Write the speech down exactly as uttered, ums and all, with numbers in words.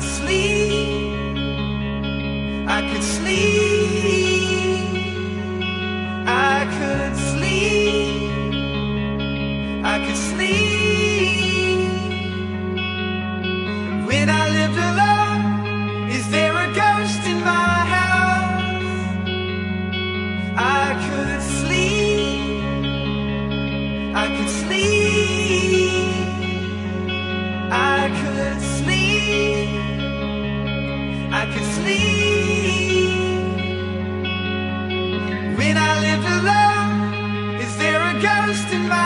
sleep, I could sleep, I could sleep, I could sleep. When I lived alone, is there a ghost in my house? I could sleep, I could sleep, I could sleep, I could sleep. When I lived alone, is there a ghost in my